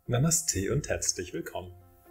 Namaste und herzlich willkommen.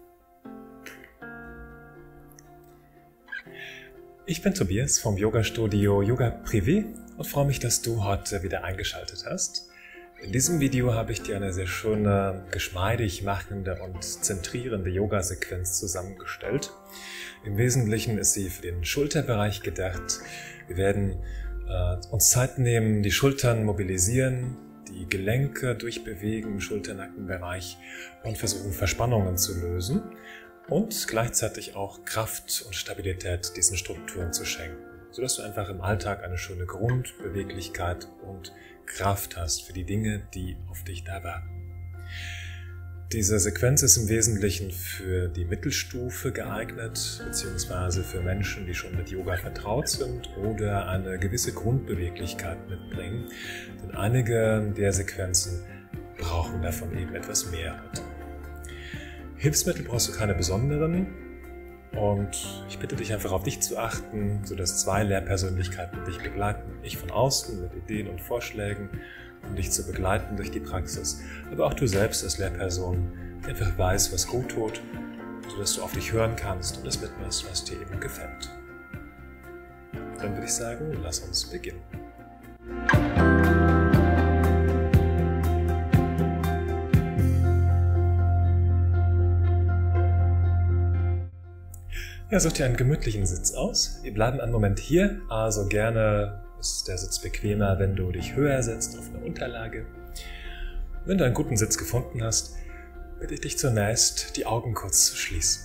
Ich bin Tobias vom Yoga-Studio Yoga Privé und freue mich, dass du heute wieder eingeschaltet hast. In diesem Video habe ich dir eine sehr schöne, geschmeidig machende und zentrierende Yoga-Sequenz zusammengestellt. Im Wesentlichen ist sie für den Schulterbereich gedacht. Wir werden uns Zeit nehmen, die Schultern mobilisieren, die Gelenke durchbewegen im Schulter-Nackenbereich und versuchen, Verspannungen zu lösen und gleichzeitig auch Kraft und Stabilität diesen Strukturen zu schenken, sodass du einfach im Alltag eine schöne Grundbeweglichkeit und Kraft hast für die Dinge, die auf dich da warten. Diese Sequenz ist im Wesentlichen für die Mittelstufe geeignet, beziehungsweise für Menschen, die schon mit Yoga vertraut sind oder eine gewisse Grundbeweglichkeit mitbringen. Denn einige der Sequenzen brauchen davon eben etwas mehr. Hilfsmittel brauchst du keine besonderen und ich bitte dich einfach auf dich zu achten, sodass 2 Lehrpersönlichkeiten dich begleiten. Ich von außen mit Ideen und Vorschlägen, um dich zu begleiten durch die Praxis, aber auch du selbst als Lehrperson, die einfach weißt, was gut tut, sodass du auf dich hören kannst und das mitmachst, was dir eben gefällt. Dann würde ich sagen, lass uns beginnen. Ja, such dir einen gemütlichen Sitz aus. Wir bleiben einen Moment hier, also gerne ist der Sitz bequemer, wenn du dich höher setzt auf eine Unterlage. Wenn du einen guten Sitz gefunden hast, bitte ich dich zunächst, die Augen kurz zu schließen.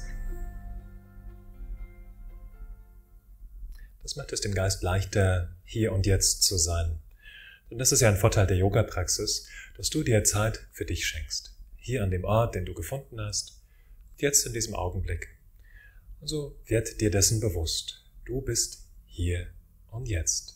Das macht es dem Geist leichter, hier und jetzt zu sein. Und das ist ja ein Vorteil der Yoga-Praxis, dass du dir Zeit für dich schenkst. Hier an dem Ort, den du gefunden hast, jetzt in diesem Augenblick. Und so werd dir dessen bewusst. Du bist hier und jetzt.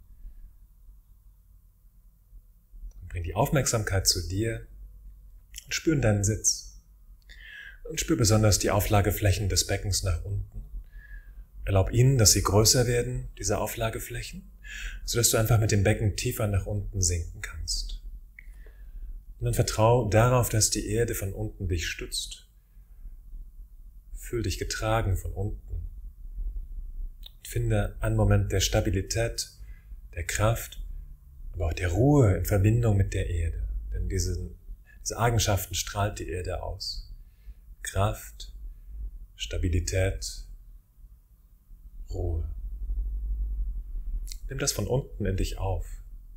Bring die Aufmerksamkeit zu dir und spür in deinen Sitz. Und spür besonders die Auflageflächen des Beckens nach unten. Erlaub ihnen, dass sie größer werden, diese Auflageflächen, sodass du einfach mit dem Becken tiefer nach unten sinken kannst. Und dann vertrau darauf, dass die Erde von unten dich stützt. Fühl dich getragen von unten. Und finde einen Moment der Stabilität, der Kraft, aber auch der Ruhe in Verbindung mit der Erde. Denn diese Eigenschaften strahlt die Erde aus. Kraft, Stabilität, Ruhe. Nimm das von unten in dich auf.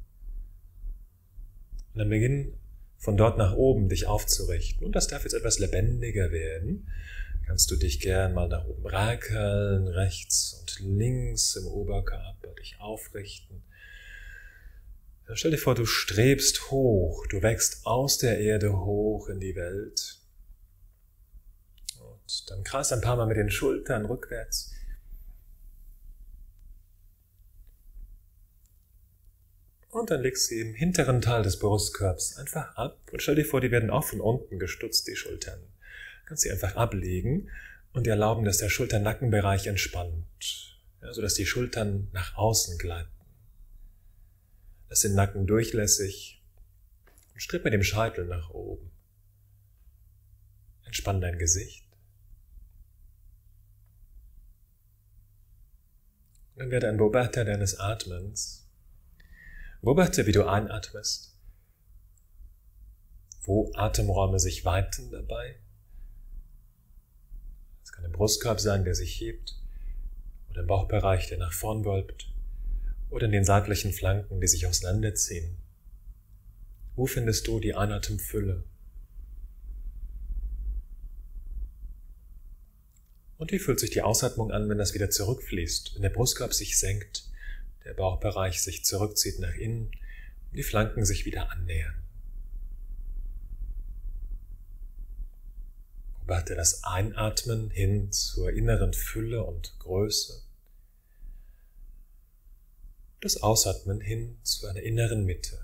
Und dann beginn von dort nach oben dich aufzurichten. Und das darf jetzt etwas lebendiger werden. Kannst du dich gern mal nach oben rakeln, rechts und links im Oberkörper dich aufrichten. Dann stell dir vor, du strebst hoch, du wächst aus der Erde hoch in die Welt. Und dann kreist ein paar Mal mit den Schultern rückwärts. Und dann legst du sie im hinteren Teil des Brustkorbs einfach ab. Und stell dir vor, die werden auch von unten gestützt, die Schultern. Du kannst sie einfach ablegen und dir erlauben, dass der Schulter-Nackenbereich entspannt, ja, sodass die Schultern nach außen gleiten. Lass den Nacken durchlässig und streck mit dem Scheitel nach oben. Entspann dein Gesicht. Und dann werde ein Beobachter deines Atmens. Beobachte, wie du einatmest, wo Atemräume sich weiten dabei. Es kann im Brustkorb sein, der sich hebt, oder im Bauchbereich, der nach vorn wölbt, oder in den seitlichen Flanken, die sich auseinanderziehen. Wo findest du die Einatemfülle? Und wie fühlt sich die Ausatmung an, wenn das wieder zurückfließt, wenn der Brustkorb sich senkt, der Bauchbereich sich zurückzieht nach innen und die Flanken sich wieder annähern? Beobachte das Einatmen hin zur inneren Fülle und Größe. Das Ausatmen hin zu einer inneren Mitte.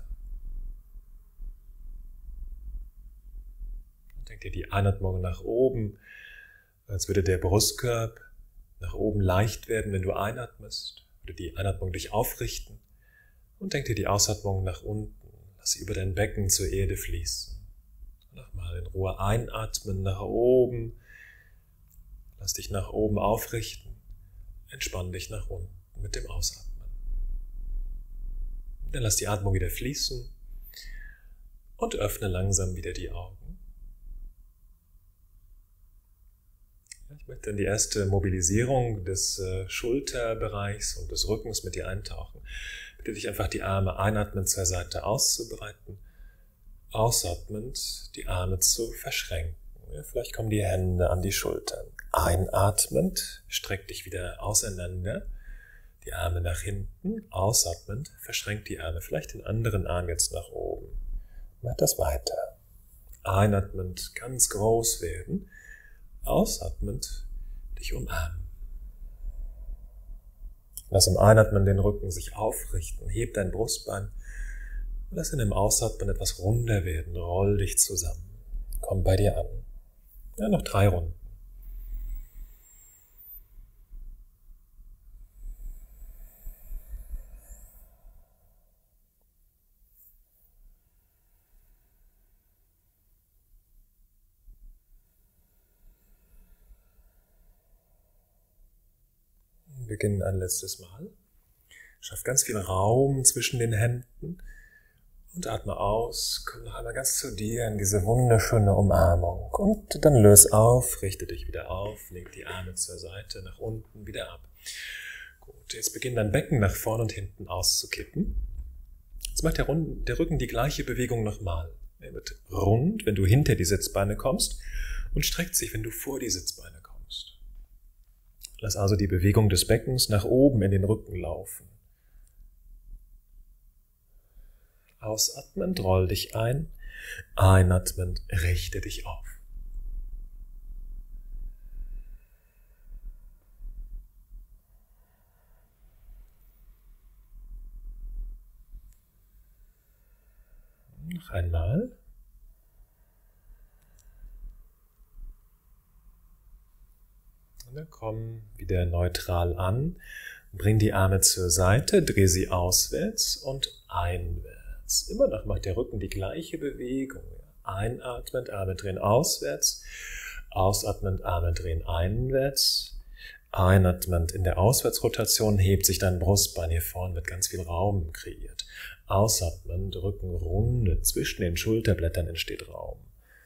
Und denk dir die Einatmung nach oben, als würde der Brustkorb nach oben leicht werden, wenn du einatmest, oder die Einatmung dich aufrichten. Und denk dir die Ausatmung nach unten, lass sie über dein Becken zur Erde fließen. Nochmal in Ruhe einatmen nach oben. Lass dich nach oben aufrichten. Entspann dich nach unten mit dem Ausatmen. Dann lass die Atmung wieder fließen und öffne langsam wieder die Augen. Ich möchte in die erste Mobilisierung des Schulterbereichs und des Rückens mit dir eintauchen. Bitte dich einfach die Arme einatmend zur Seite auszubreiten, ausatmend die Arme zu verschränken. Ja, vielleicht kommen die Hände an die Schultern. Einatmend, streck dich wieder auseinander, die Arme nach hinten, ausatmend, verschränk die Arme, vielleicht den anderen Arm jetzt nach oben. Mach das weiter. Einatmend, ganz groß werden. Ausatmend dich umarmen. Lass im Einatmen den Rücken sich aufrichten, heb dein Brustbein. Lass in dem Ausatmen etwas runder werden, roll dich zusammen. Komm bei dir an. Ja, noch 3 Runden. Wir beginnen ein letztes Mal. Schaff ganz viel Raum zwischen den Händen und atme aus. Komm noch einmal ganz zu dir in diese wunderschöne Umarmung. Und dann löse auf, richte dich wieder auf, leg die Arme zur Seite, nach unten, wieder ab. Gut, jetzt beginnt dein Becken nach vorn und hinten auszukippen. Jetzt macht der Rücken die gleiche Bewegung nochmal. Er wird rund, wenn du hinter die Sitzbeine kommst, und streckt sich, wenn du vor die Sitzbeine kommst. Lass also die Bewegung des Beckens nach oben in den Rücken laufen. Ausatmend, roll dich ein. Einatmend, richte dich auf. Noch einmal. Und dann komm wieder neutral an. Bring die Arme zur Seite, dreh sie auswärts und einwärts. Immer noch macht der Rücken die gleiche Bewegung. Einatmend, Arme drehen auswärts. Ausatmend, Arme drehen einwärts. Einatmend in der Auswärtsrotation hebt sich dein Brustbein hier vorne, wird ganz viel Raum kreiert. Ausatmend, Rücken rundet, zwischen den Schulterblättern entsteht Raum.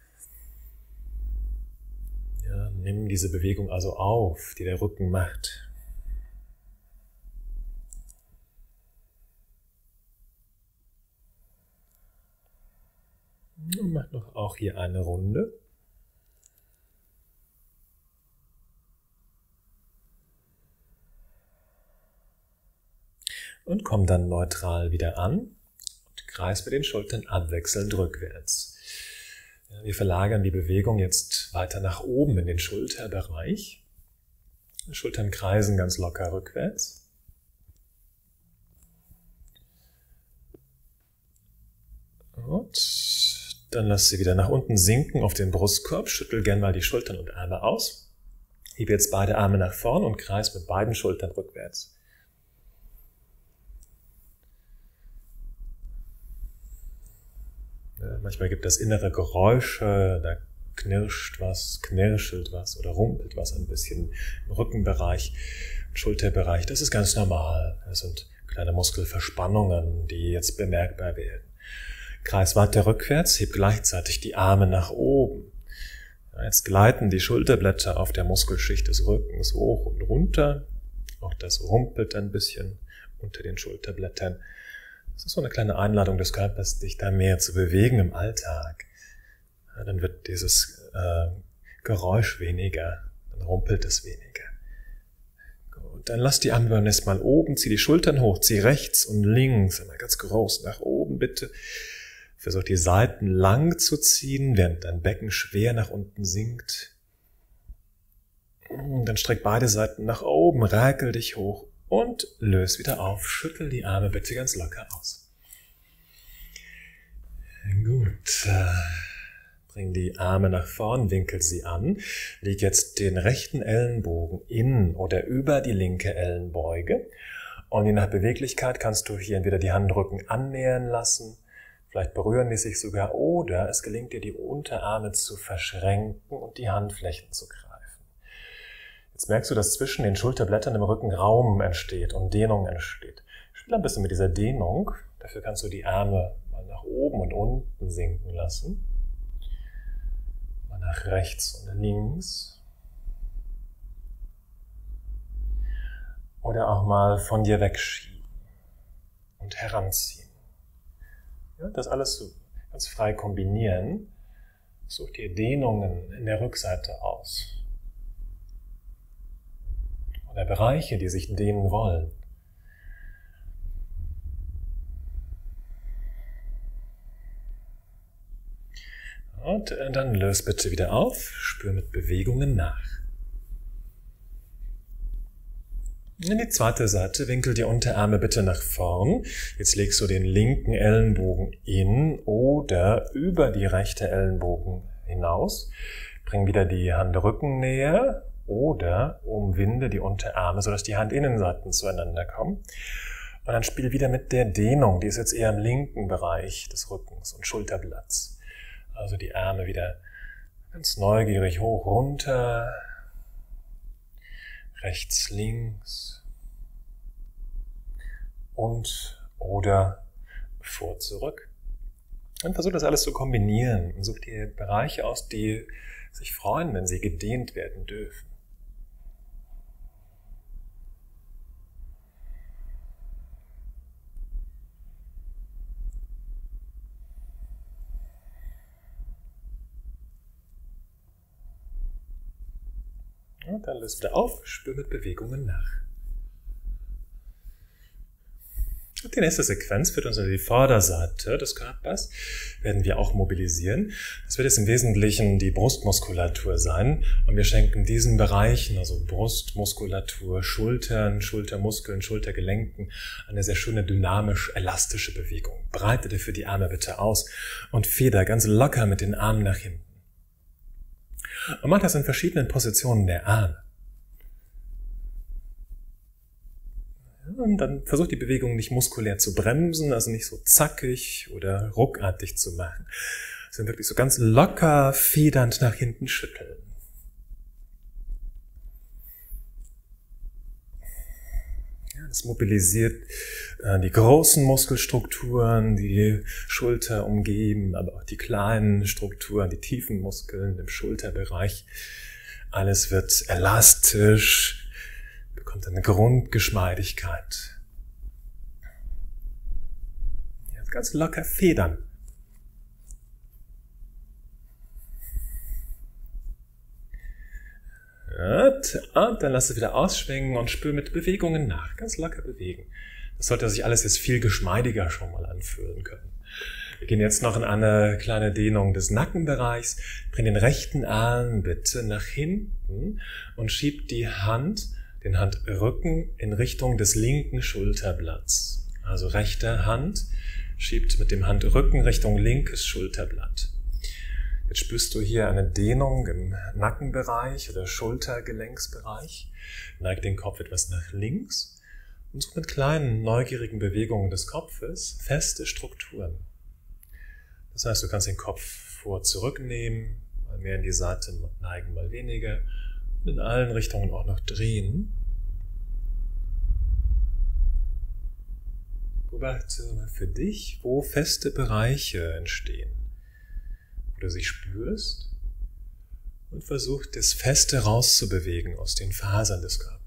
Ja, nimm diese Bewegung also auf, die der Rücken macht. Und mach noch auch hier eine Runde. Und komm dann neutral wieder an und kreis mit den Schultern abwechselnd rückwärts. Ja, wir verlagern die Bewegung jetzt weiter nach oben in den Schulterbereich. Die Schultern kreisen ganz locker rückwärts. Und dann lass sie wieder nach unten sinken auf den Brustkorb. Schüttel gern mal die Schultern und Arme aus. Hebe jetzt beide Arme nach vorn und kreis mit beiden Schultern rückwärts. Ja, manchmal gibt es innere Geräusche, da knirscht was, knirschelt was oder rumpelt was ein bisschen im Rückenbereich, im Schulterbereich. Das ist ganz normal. Das sind kleine Muskelverspannungen, die jetzt bemerkbar werden. Kreis weiter rückwärts, heb gleichzeitig die Arme nach oben. Ja, jetzt gleiten die Schulterblätter auf der Muskelschicht des Rückens hoch und runter. Auch das rumpelt ein bisschen unter den Schulterblättern. Das ist so eine kleine Einladung des Körpers, dich da mehr zu bewegen im Alltag. Ja, dann wird dieses Geräusch weniger, dann rumpelt es weniger. Gut, dann lass die Arme beim nächsten Mal oben, zieh die Schultern hoch, zieh rechts und links, einmal ganz groß nach oben bitte. Versuch die Seiten lang zu ziehen, während dein Becken schwer nach unten sinkt. Dann streck beide Seiten nach oben, räkel dich hoch. Und löse wieder auf. Schüttel die Arme bitte ganz locker aus. Gut. Bring die Arme nach vorn, winkel sie an. Leg jetzt den rechten Ellenbogen in oder über die linke Ellenbeuge. Und je nach Beweglichkeit kannst du hier entweder die Handrücken annähern lassen, Vielleicht berühren die sich sogar oder es gelingt dir, die Unterarme zu verschränken und die Handflächen zu greifen. Jetzt merkst du, dass zwischen den Schulterblättern im Rücken Raum entsteht und Dehnung entsteht. Spiel ein bisschen mit dieser Dehnung. Dafür kannst du die Arme mal nach oben und unten sinken lassen. Mal nach rechts und links. Oder auch mal von dir wegschieben und heranziehen. Ja, das alles so ganz frei kombinieren. Such dir Dehnungen in der Rückseite aus. Oder Bereiche, die sich dehnen wollen. Und dann löse bitte wieder auf, spür mit Bewegungen nach. In die zweite Seite, winkel die Unterarme bitte nach vorn. Jetzt legst du den linken Ellenbogen in oder über die rechte Ellenbogen hinaus. Bring wieder die Handrücken näher oder umwinde die Unterarme, sodass die Handinnenseiten zueinander kommen. Und dann spiel wieder mit der Dehnung, die ist jetzt eher im linken Bereich des Rückens und Schulterblatts. Also die Arme wieder ganz neugierig hoch, runter. Rechts, links und oder vor, zurück. Und versuch das alles zu kombinieren und such dir Bereiche aus, die sich freuen, wenn sie gedehnt werden dürfen. Und dann löst wieder auf, spür mit Bewegungen nach. Und die nächste Sequenz führt uns an die Vorderseite des Körpers, werden wir auch mobilisieren. Das wird jetzt im Wesentlichen die Brustmuskulatur sein und wir schenken diesen Bereichen, also Brustmuskulatur, Schultern, Schultermuskeln, Schultergelenken, eine sehr schöne dynamisch-elastische Bewegung. Breite dafür die Arme bitte aus und feder ganz locker mit den Armen nach hinten. Und mach das in verschiedenen Positionen der Arme. Und dann versuch die Bewegung nicht muskulär zu bremsen, also nicht so zackig oder ruckartig zu machen, sondern wirklich so ganz locker, federnd nach hinten schütteln. Ja, das mobilisiert die großen Muskelstrukturen, die die Schulter umgeben, aber auch die kleinen Strukturen, die tiefen Muskeln im Schulterbereich. Alles wird elastisch, bekommt eine Grundgeschmeidigkeit. Ja, ganz locker federn. Und dann lass es wieder ausschwingen und spür mit Bewegungen nach. Ganz locker bewegen. Das sollte sich alles jetzt viel geschmeidiger schon mal anfühlen können. Wir gehen jetzt noch in eine kleine Dehnung des Nackenbereichs. Bring den rechten Arm bitte nach hinten und schieb den Handrücken in Richtung des linken Schulterblatts. Also rechte Hand schiebt mit dem Handrücken Richtung linkes Schulterblatt. Jetzt spürst du hier eine Dehnung im Nackenbereich oder Schultergelenksbereich. Neig den Kopf etwas nach links und such mit kleinen, neugierigen Bewegungen des Kopfes feste Strukturen. Das heißt, du kannst den Kopf vor zurücknehmen, mal mehr in die Seite neigen, mal weniger und in allen Richtungen auch noch drehen. Beobachte mal für dich, wo feste Bereiche entstehen, wo du sie spürst und versuch, das Feste rauszubewegen aus den Fasern des Körpers.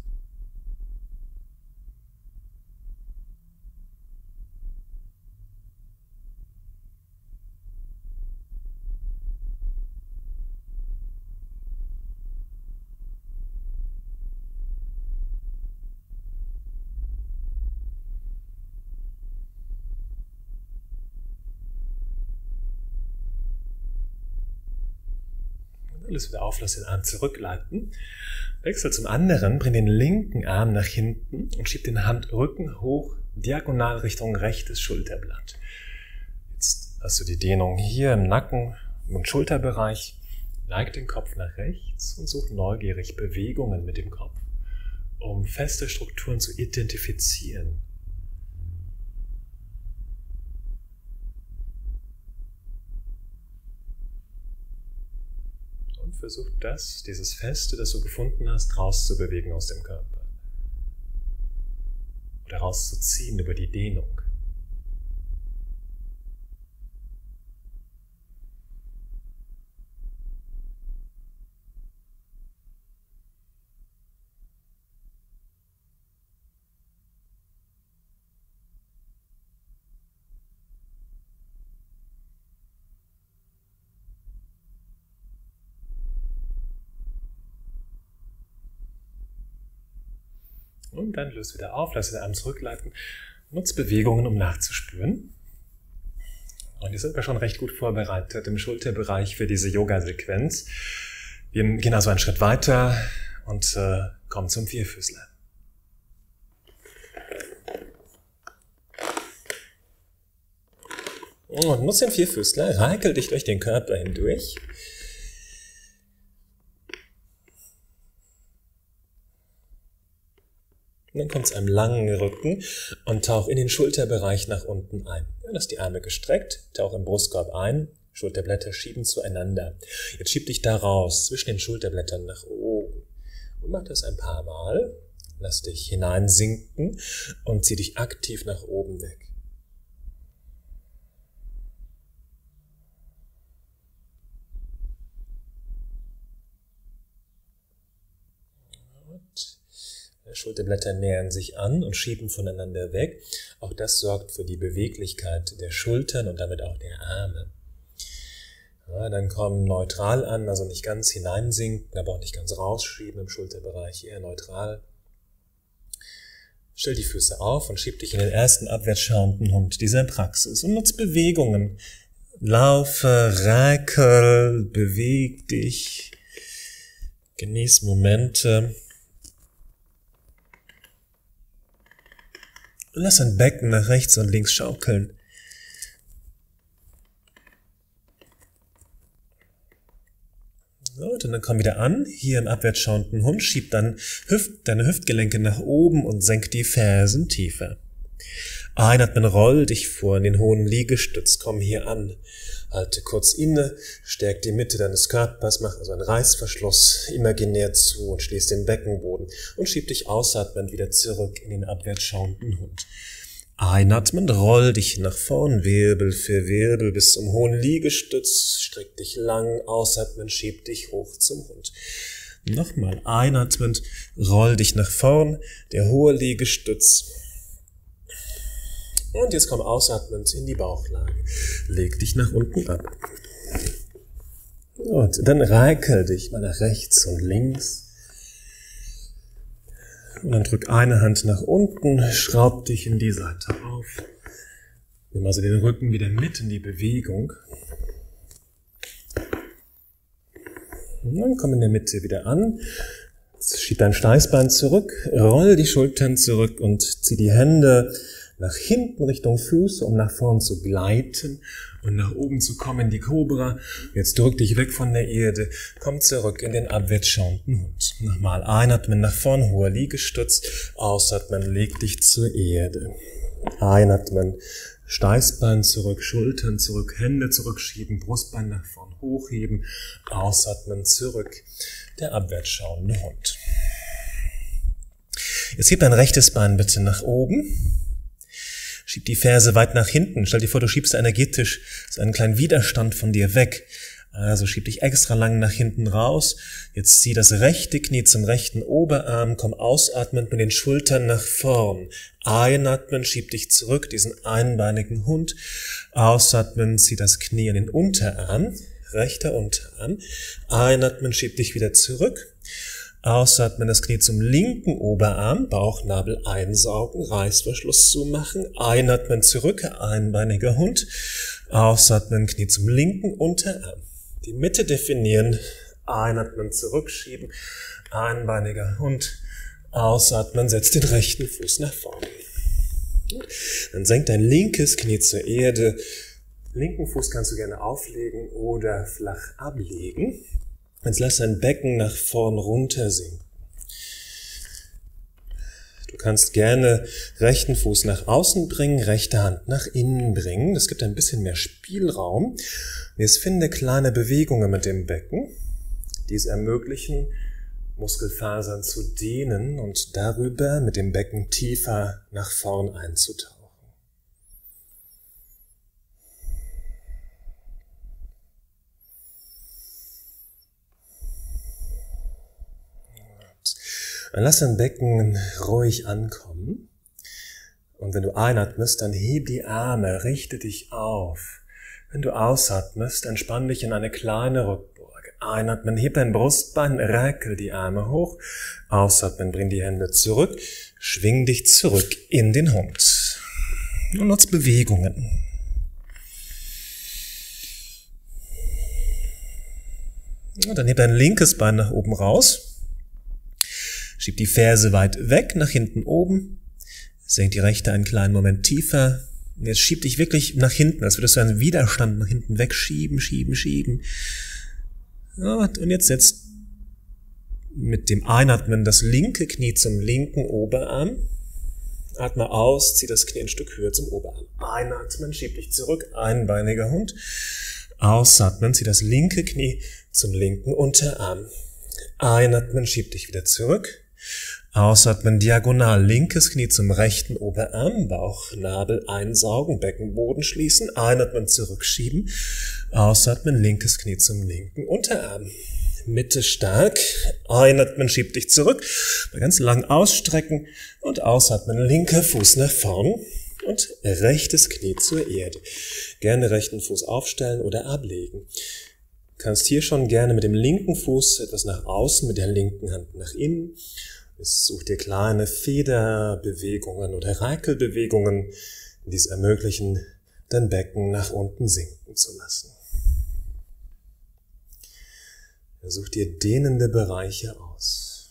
Alles wieder auf, lass den Arm zurückleiten. Wechsel zum anderen, bring den linken Arm nach hinten und schieb den Handrücken hoch, diagonal Richtung rechtes Schulterblatt. Jetzt hast du die Dehnung hier im Nacken- und Schulterbereich. Neig den Kopf nach rechts und such neugierig Bewegungen mit dem Kopf, um feste Strukturen zu identifizieren. Und versuch dieses Feste, das du gefunden hast, rauszubewegen aus dem Körper. Oder rauszuziehen über die Dehnung. Und dann löst wieder auf, lass den Arm zurückleiten. Nutz Bewegungen, um nachzuspüren. Und hier sind wir schon recht gut vorbereitet im Schulterbereich für diese Yoga-Sequenz. Wir gehen also einen Schritt weiter und kommen zum Vierfüßler. Und nutz den Vierfüßler, reikel dich durch den Körper hindurch. Und dann komm zu einem langen Rücken und tauch in den Schulterbereich nach unten ein. Ja, lass die Arme gestreckt, tauch im Brustkorb ein, Schulterblätter schieben zueinander. Jetzt schieb dich da raus, zwischen den Schulterblättern nach oben. Und mach das ein paar Mal. Lass dich hineinsinken und zieh dich aktiv nach oben weg. Schulterblätter nähern sich an und schieben voneinander weg. Auch das sorgt für die Beweglichkeit der Schultern und damit auch der Arme. Ja, dann kommen neutral an, also nicht ganz hineinsinken, aber auch nicht ganz rausschieben im Schulterbereich, eher neutral. Stell die Füße auf und schieb dich in den ersten abwärtsschauenden Hund dieser Praxis und nutz Bewegungen. Laufe, räkel, beweg dich, genieß Momente. Lass dein Becken nach rechts und links schaukeln. So, und dann komm wieder an, hier im abwärtsschauenden Hund, schieb dann deine Hüftgelenke nach oben und senk die Fersen tiefer. Einatmen, roll dich vor in den hohen Liegestütz, komm hier an. Halte kurz inne, stärk die Mitte deines Körpers, mach also einen Reißverschluss imaginär zu und schließ den Beckenboden und schieb dich ausatmend wieder zurück in den abwärtsschauenden Hund. Einatmen, roll dich nach vorn, Wirbel für Wirbel bis zum hohen Liegestütz, streck dich lang, ausatmen, schieb dich hoch zum Hund. Nochmal einatmend, roll dich nach vorn, der hohe Liegestütz. Und jetzt komm ausatmend in die Bauchlage. Leg dich nach unten ab. Und dann räkel dich mal nach rechts und links. Und dann drück eine Hand nach unten, schraub dich in die Seite auf. Nimm also den Rücken wieder mit in die Bewegung. Und dann komm in der Mitte wieder an. Schieb dein Steißbein zurück, roll die Schultern zurück und zieh die Hände nach hinten Richtung Füße, um nach vorn zu gleiten und nach oben zu kommen, die Kobra. Jetzt drück dich weg von der Erde, komm zurück in den abwärtsschauenden Hund. Nochmal einatmen nach vorn, hoher Liegestütz, ausatmen, leg dich zur Erde. Einatmen, Steißbein zurück, Schultern zurück, Hände zurückschieben, Brustbein nach vorn hochheben, ausatmen, zurück, der abwärtsschauende Hund. Jetzt heb dein rechtes Bein bitte nach oben. Schieb die Ferse weit nach hinten. Stell dir vor, du schiebst energetisch so einen kleinen Widerstand von dir weg. Also schieb dich extra lang nach hinten raus. Jetzt zieh das rechte Knie zum rechten Oberarm. Komm ausatmend mit den Schultern nach vorn. Einatmen, schieb dich zurück, diesen einbeinigen Hund. Ausatmen, zieh das Knie an den Unterarm. Rechter Unterarm. Einatmen, schieb dich wieder zurück. Ausatmen, das Knie zum linken Oberarm, Bauchnabel einsaugen, Reißverschluss zumachen, einatmen zurück, einbeiniger Hund, ausatmen, Knie zum linken Unterarm, die Mitte definieren, einatmen, zurückschieben, einbeiniger Hund, ausatmen, setz den rechten Fuß nach vorne. Dann senk dein linkes Knie zur Erde, linken Fuß kannst du gerne auflegen oder flach ablegen. Jetzt lass dein Becken nach vorn runter sinken. Du kannst gerne rechten Fuß nach außen bringen, rechte Hand nach innen bringen. Das gibt ein bisschen mehr Spielraum. Jetzt finde kleine Bewegungen mit dem Becken. dies ermöglichen, Muskelfasern zu dehnen und darüber mit dem Becken tiefer nach vorn einzutauchen. Dann lass dein Becken ruhig ankommen. Und wenn du einatmest, dann heb die Arme, richte dich auf. Wenn du ausatmest, entspann dich in eine kleine Rückbeuge. Einatmen, heb dein Brustbein, recke die Arme hoch. Ausatmen, bring die Hände zurück. Schwing dich zurück in den Hund. Und nutz Bewegungen. Und dann heb dein linkes Bein nach oben raus. Schieb die Ferse weit weg, nach hinten oben. Senk die rechte einen kleinen Moment tiefer. Und jetzt schieb dich wirklich nach hinten, als würdest du einen Widerstand nach hinten wegschieben, schieben. Und jetzt setzt mit dem Einatmen das linke Knie zum linken Oberarm. Atme aus, zieh das Knie ein Stück höher zum Oberarm. Einatmen, schieb dich zurück, einbeiniger Hund. Ausatmen, zieh das linke Knie zum linken Unterarm. Einatmen, schieb dich wieder zurück. Ausatmen, diagonal, linkes Knie zum rechten Oberarm, Bauchnabel einsaugen, Beckenboden schließen, einatmen, zurückschieben, ausatmen, linkes Knie zum linken Unterarm. Mitte stark, einatmen, schieb dich zurück, ganz lang ausstrecken und ausatmen, linker Fuß nach vorn und rechtes Knie zur Erde. Gerne rechten Fuß aufstellen oder ablegen. Du kannst hier schon gerne mit dem linken Fuß etwas nach außen, mit der linken Hand nach innen. Such dir kleine Federbewegungen oder Rakelbewegungen, die es ermöglichen, dein Becken nach unten sinken zu lassen. Such dir dehnende Bereiche aus.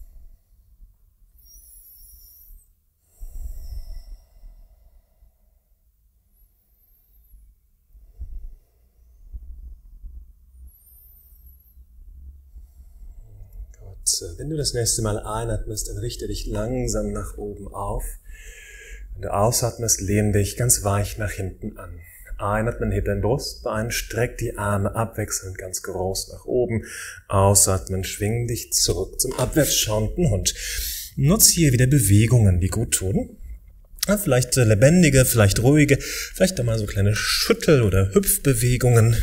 Wenn du das nächste Mal einatmest, dann richte dich langsam nach oben auf. Wenn du ausatmest, lehn dich ganz weich nach hinten an. Einatmen, heb dein Brustbein, streck die Arme abwechselnd ganz groß nach oben. Ausatmen, schwing dich zurück zum abwärtsschauenden Hund. Nutz hier wieder Bewegungen, die gut tun. Ja, vielleicht lebendige, vielleicht ruhige, vielleicht einmal so kleine Schüttel- oder Hüpfbewegungen.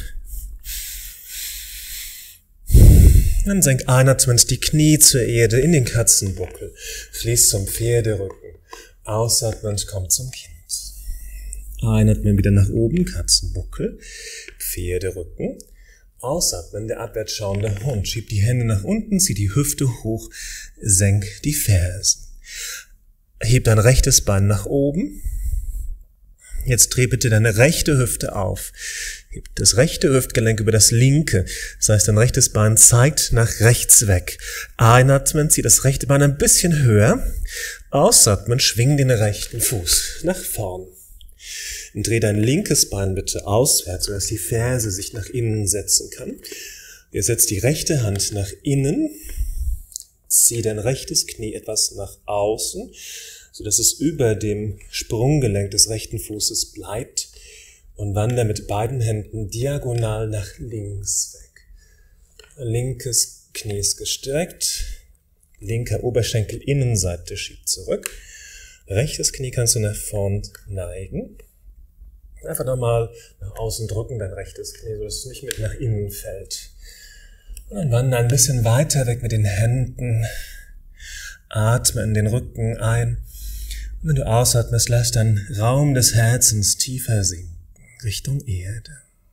Dann senk einatmend die Knie zur Erde in den Katzenbuckel. Fließ zum Pferderücken. Ausatmend komm zum Kind. Einatmen wieder nach oben, Katzenbuckel, Pferderücken. Ausatmen, der abwärts schauende Hund. Schieb die Hände nach unten, zieh die Hüfte hoch, senk die Fersen. Heb dein rechtes Bein nach oben. Jetzt dreh bitte deine rechte Hüfte auf. Heb das rechte Hüftgelenk über das linke. Das heißt, dein rechtes Bein zeigt nach rechts weg. Einatmen, zieh das rechte Bein ein bisschen höher. Ausatmen, schwing den rechten Fuß nach vorn. Und dreh dein linkes Bein bitte auswärts, sodass die Ferse sich nach innen setzen kann. Ihr setzt die rechte Hand nach innen. Zieh dein rechtes Knie etwas nach außen, sodass es über dem Sprunggelenk des rechten Fußes bleibt und wandere mit beiden Händen diagonal nach links weg. Linkes Knie ist gestreckt, linker Oberschenkel Innenseite schiebt zurück, rechtes Knie kannst du nach vorn neigen. Einfach nochmal nach außen drücken, dein rechtes Knie, sodass es nicht mit nach innen fällt. Und dann wandere ein bisschen weiter weg mit den Händen, atme in den Rücken ein. Und wenn du ausatmest, lass deinen Raum des Herzens tiefer sinken, Richtung Erde.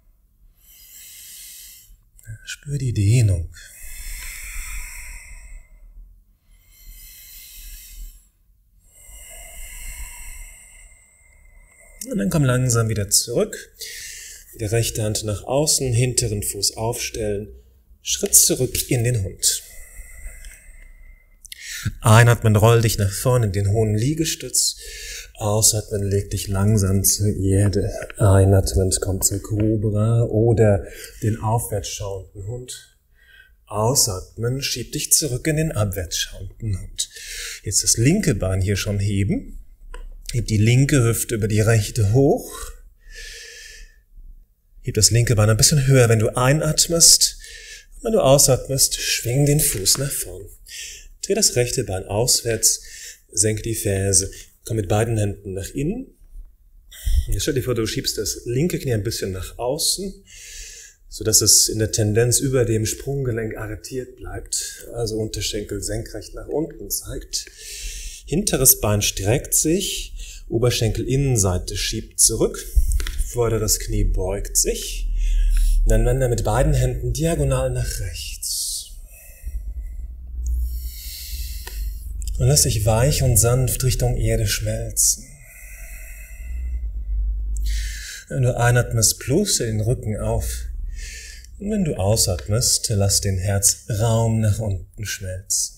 Spür die Dehnung. Und dann komm langsam wieder zurück. Die rechte Hand nach außen, hinteren Fuß aufstellen. Schritt zurück in den Hund. Einatmen, roll dich nach vorne in den hohen Liegestütz. Ausatmen, leg dich langsam zur Erde. Einatmen, komm zur Cobra oder den aufwärts schauenden Hund. Ausatmen, schieb dich zurück in den abwärts schauenden Hund. Jetzt das linke Bein hier schon heben. Heb die linke Hüfte über die rechte hoch. Heb das linke Bein ein bisschen höher, wenn du einatmest. Wenn du ausatmest, schwing den Fuß nach vorn. Dreh das rechte Bein auswärts, senk die Ferse, komm mit beiden Händen nach innen. Jetzt stell dir vor, du schiebst das linke Knie ein bisschen nach außen, sodass es in der Tendenz über dem Sprunggelenk arretiert bleibt, also Unterschenkel senkrecht nach unten zeigt. Hinteres Bein streckt sich, Oberschenkelinnenseite schiebt zurück, vorderes Knie beugt sich. Dann wende mit beiden Händen diagonal nach rechts. Und lass dich weich und sanft Richtung Erde schmelzen. Wenn du einatmest, pluste den Rücken auf. Und wenn du ausatmest, lass den Herzraum nach unten schmelzen.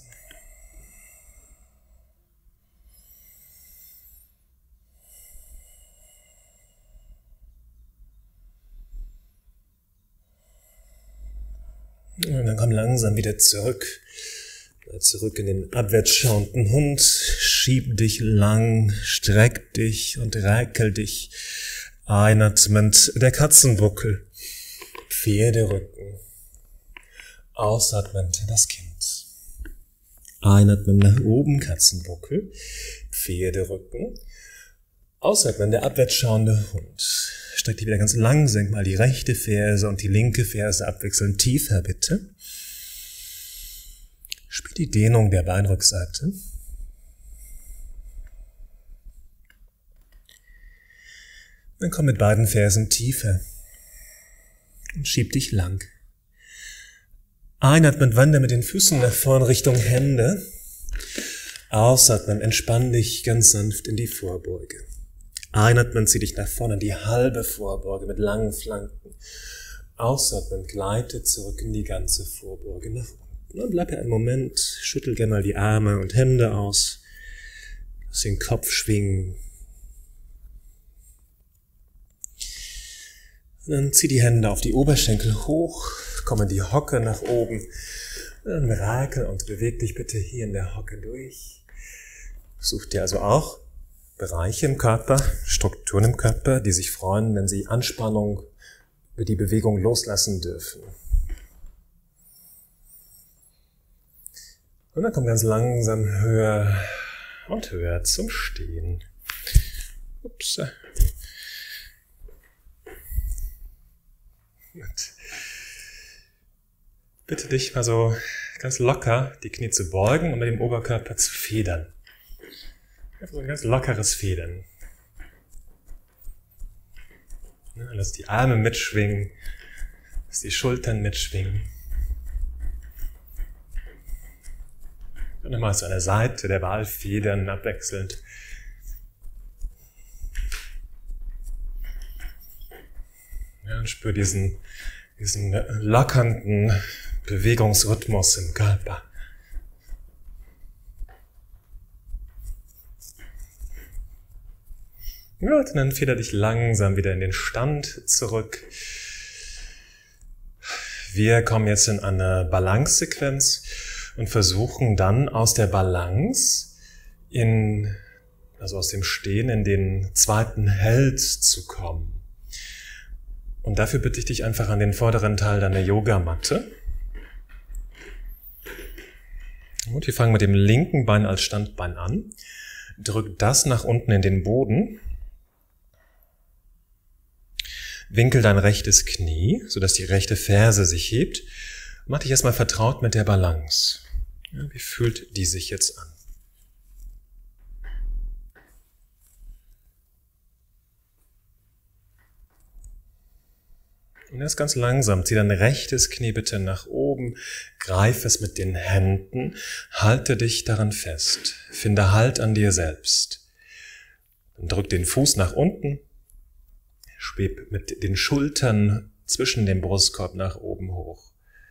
Und dann komm langsam wieder zurück in den abwärts schauenden Hund. Schieb dich lang, streck dich und räkel dich. Einatmend der Katzenbuckel, Pferderücken. Ausatmend das Kind. Einatmen nach oben, Katzenbuckel, Pferderücken. Ausatmen der abwärts schauende Hund. Streck dich wieder ganz lang, senk mal die rechte Ferse und die linke Ferse abwechselnd tiefer, bitte. Spür die Dehnung der Beinrückseite. Dann komm mit beiden Fersen tiefer und schieb dich lang. Einatmen, wander mit den Füßen nach vorn Richtung Hände. Ausatmen, entspann dich ganz sanft in die Vorbeuge. Einatmen, zieh dich nach vorne in die halbe Vorbeuge mit langen Flanken. Ausatmen, gleite zurück in die ganze Vorbeuge nach unten. Und bleib hier einen Moment, schüttel gerne mal die Arme und Hände aus. Lass den Kopf schwingen. Und dann zieh die Hände auf die Oberschenkel hoch, komm in die Hocke nach oben. Dann räkel und beweg dich bitte hier in der Hocke durch. Such dir also auch Bereiche im Körper, Strukturen im Körper, die sich freuen, wenn sie Anspannung über die Bewegung loslassen dürfen. Und dann komm ganz langsam höher und höher zum Stehen. Ups. Und bitte dich mal so ganz locker die Knie zu beugen und mit dem Oberkörper zu federn. So ein ganz lockeres Federn. Lass die Arme mitschwingen, lass die Schultern mitschwingen. Und nochmal zu einer Seite der Wahl federn, abwechselnd. Ja, und spür diesen lockernden Bewegungsrhythmus im Körper. Gut, und dann feder dich langsam wieder in den Stand zurück. Wir kommen jetzt in eine Balance-Sequenz und versuchen dann aus der Balance also aus dem Stehen in den zweiten Held zu kommen. Und dafür bitte ich dich einfach an den vorderen Teil deiner Yogamatte. Und wir fangen mit dem linken Bein als Standbein an. Drück das nach unten in den Boden. Winkel dein rechtes Knie, sodass die rechte Ferse sich hebt. Mach dich erstmal vertraut mit der Balance. Ja, wie fühlt die sich jetzt an? Und erst ganz langsam, zieh dein rechtes Knie bitte nach oben, greif es mit den Händen, halte dich daran fest, finde Halt an dir selbst. Dann drück den Fuß nach unten, schweb mit den Schultern zwischen dem Brustkorb nach oben hoch.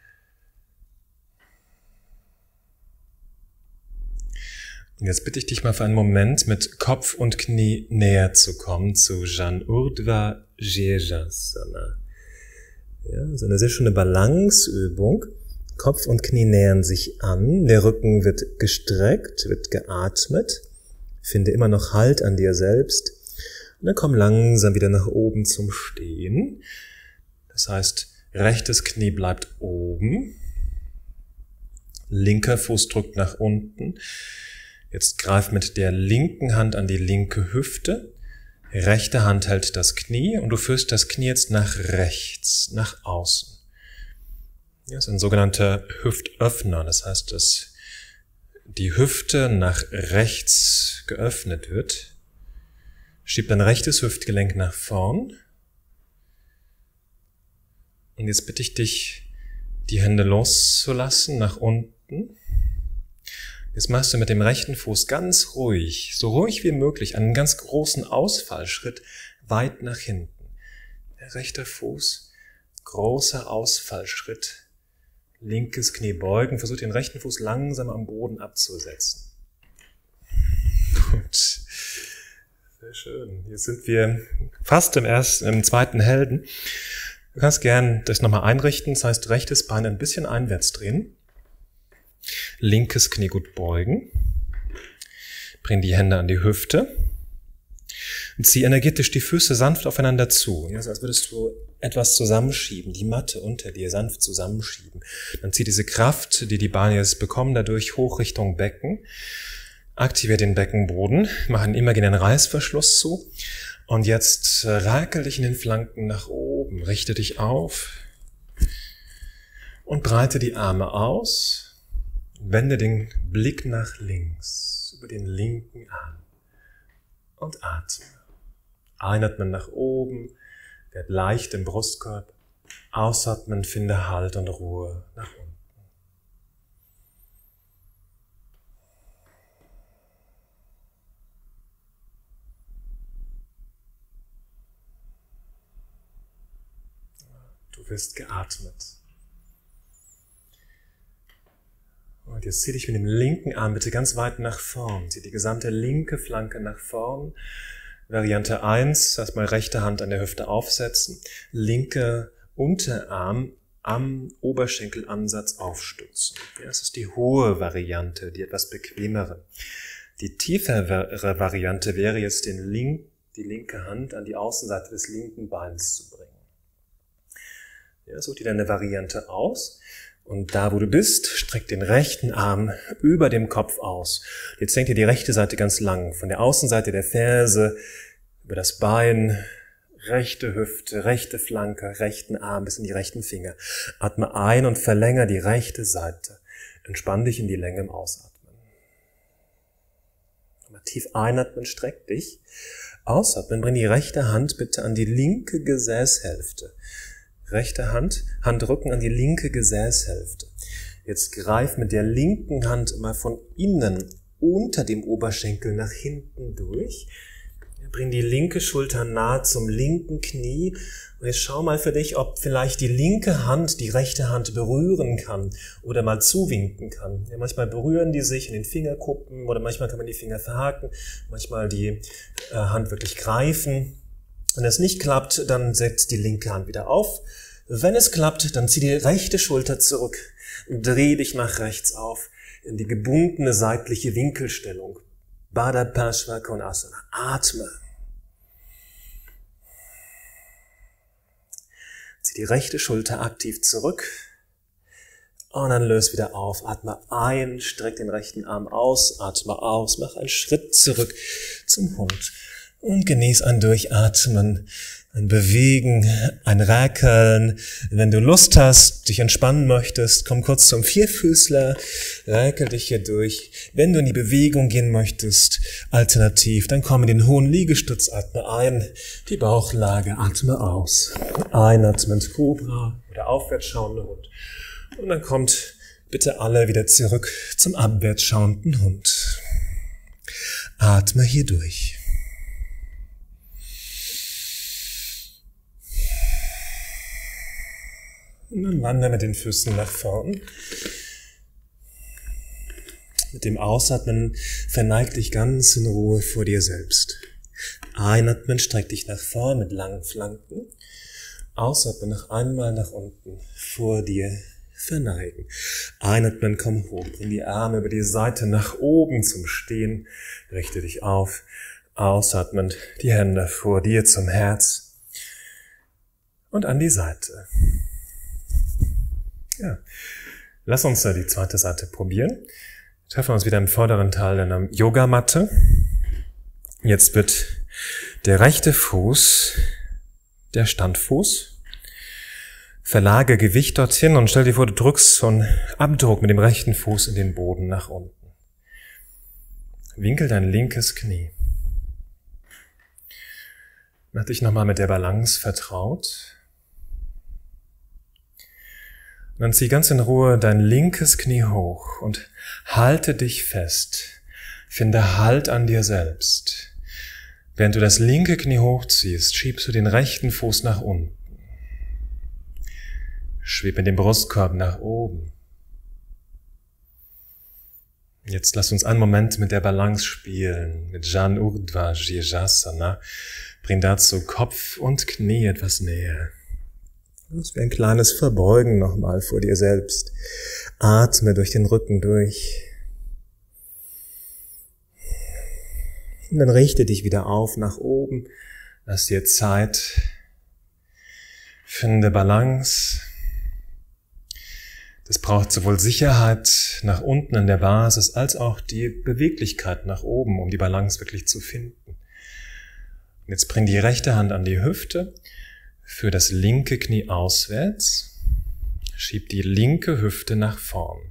Und jetzt bitte ich dich mal für einen Moment mit Kopf und Knie näher zu kommen zu Jan Urdhva Virasana. Ja, so eine sehr schöne Balanceübung. Kopf und Knie nähern sich an, der Rücken wird gestreckt, wird geatmet. Finde immer noch Halt an dir selbst. Und dann komm langsam wieder nach oben zum Stehen. Das heißt, Rechtes Knie bleibt oben. Linker Fuß drückt nach unten. Jetzt greif mit der linken Hand an die linke Hüfte. Rechte Hand hält das Knie und du führst das Knie jetzt nach rechts, nach außen. Das ist ein sogenannter Hüftöffner. Das heißt, dass die Hüfte nach rechts geöffnet wird. Schieb dein rechtes Hüftgelenk nach vorn. Und jetzt bitte ich dich, die Hände loszulassen, nach unten. Jetzt machst du mit dem rechten Fuß ganz ruhig, so ruhig wie möglich, einen ganz großen Ausfallschritt weit nach hinten. Der rechte Fuß, großer Ausfallschritt, linkes Knie beugen, versuch den rechten Fuß langsam am Boden abzusetzen. Gut. Sehr schön. Jetzt sind wir fast im zweiten Helden. Du kannst gern das nochmal einrichten, das heißt rechtes Bein ein bisschen einwärts drehen. Linkes Knie gut beugen. Bring die Hände an die Hüfte. Und zieh energetisch die Füße sanft aufeinander zu. Ja, als würdest du etwas zusammenschieben, die Matte unter dir sanft zusammenschieben. Dann zieh diese Kraft, die die Beine jetzt bekommen, dadurch hoch Richtung Becken. Aktiviere den Beckenboden, mach einen imaginären Reißverschluss zu. Und jetzt rakel dich in den Flanken nach oben, richte dich auf und breite die Arme aus. Wende den Blick nach links, über den linken Arm und atme. Einatmen nach oben, werd leicht im Brustkorb. Ausatmen, finde Halt und Ruhe nach unten. Du wirst geatmet. Und jetzt zieh dich mit dem linken Arm bitte ganz weit nach vorn. Zieh die gesamte linke Flanke nach vorn. Variante 1, erstmal rechte Hand an der Hüfte aufsetzen. Linke Unterarm am Oberschenkelansatz aufstützen. Das ist die hohe Variante, die etwas bequemere. Die tiefere Variante wäre jetzt die linke Hand an die Außenseite des linken Beins zu bringen. Ja, such dir deine Variante aus. Und da, wo du bist, streck den rechten Arm über dem Kopf aus. Jetzt senk dir die rechte Seite ganz lang. Von der Außenseite der Ferse, über das Bein, rechte Hüfte, rechte Flanke, rechten Arm bis in die rechten Finger. Atme ein und verlängere die rechte Seite. Entspann dich in die Länge im Ausatmen. Mal tief einatmen, streck dich. Ausatmen, bring die rechte Hand bitte an die linke Gesäßhälfte. Rechte Hand, Handrücken an die linke Gesäßhälfte. Jetzt greif mit der linken Hand mal von innen unter dem Oberschenkel nach hinten durch. Bring die linke Schulter nahe zum linken Knie. Und jetzt schau mal für dich, ob vielleicht die linke Hand die rechte Hand berühren kann oder mal zuwinken kann. Ja, manchmal berühren die sich in den Fingerkuppen oder manchmal kann man die Finger verhaken, manchmal die Hand wirklich greifen. Wenn es nicht klappt, dann setzt die linke Hand wieder auf. Wenn es klappt, dann zieh die rechte Schulter zurück. Dreh dich nach rechts auf in die gebundene seitliche Winkelstellung. Baddha Parshva-Konasana. Atme. Zieh die rechte Schulter aktiv zurück. Und dann löse wieder auf. Atme ein, streck den rechten Arm aus, atme aus, mach einen Schritt zurück zum Hund. Und genieß ein Durchatmen, ein Bewegen, ein Räkeln. Wenn du Lust hast, dich entspannen möchtest, komm kurz zum Vierfüßler, räkel dich hier durch. Wenn du in die Bewegung gehen möchtest, alternativ, dann komm in den hohen Liegestütz, atme ein, die Bauchlage, atme aus. Einatmend Kobra oder aufwärts schauende Hund. Und dann kommt bitte alle wieder zurück zum abwärts schauenden Hund. Atme hier durch. Und dann wandere mit den Füßen nach vorn. Mit dem Ausatmen verneig dich ganz in Ruhe vor dir selbst. Einatmen, streck dich nach vorn mit langen Flanken. Ausatmen noch einmal nach unten vor dir verneigen. Einatmen, komm hoch, bring die Arme über die Seite nach oben zum Stehen. Richte dich auf. Ausatmen, die Hände vor dir zum Herz und an die Seite. Ja. Lass uns die zweite Seite probieren. Wir treffen uns wieder im vorderen Teil deiner Yogamatte. Jetzt wird der rechte Fuß der Standfuß. Verlage Gewicht dorthin und stell dir vor, du drückst so einen Abdruck mit dem rechten Fuß in den Boden nach unten. Winkel dein linkes Knie. Mach dich nochmal mit der Balance vertraut. Und dann zieh ganz in Ruhe dein linkes Knie hoch und halte dich fest. Finde Halt an dir selbst. Während du das linke Knie hochziehst, schiebst du den rechten Fuß nach unten. Schweb mit dem Brustkorb nach oben. Jetzt lass uns einen Moment mit der Balance spielen, mit Jan Urdhva Shirshasana. Bring dazu Kopf und Knie etwas näher. Das wäre ein kleines Verbeugen nochmal vor dir selbst. Atme durch den Rücken durch. Und dann richte dich wieder auf nach oben. Lass dir Zeit. Finde Balance. Das braucht sowohl Sicherheit nach unten in der Basis als auch die Beweglichkeit nach oben, um die Balance wirklich zu finden. Und jetzt bring die rechte Hand an die Hüfte, führ das linke Knie auswärts, schieb die linke Hüfte nach vorn.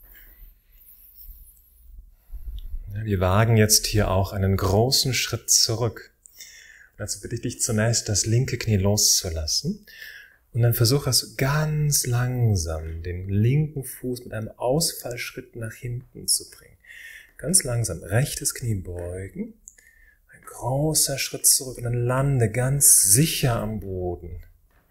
Ja, wir wagen jetzt hier auch einen großen Schritt zurück. Dazu bitte ich dich zunächst, das linke Knie loszulassen. Und dann versuch es ganz langsam, den linken Fuß mit einem Ausfallschritt nach hinten zu bringen. Ganz langsam, rechtes Knie beugen, ein großer Schritt zurück und dann lande ganz sicher am Boden.